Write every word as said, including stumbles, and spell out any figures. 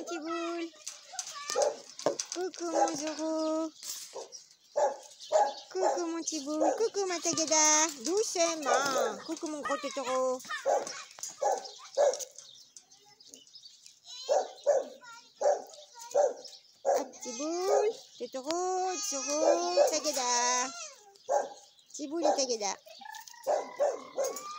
petit boule. Coucou mon Zoro. Coucou mon petit boule. Coucou ma Tagada. Doucement. Coucou mon gros totoro. Un petit boule. Totoro, Zoro, Tagada. Petit boule et Tagada.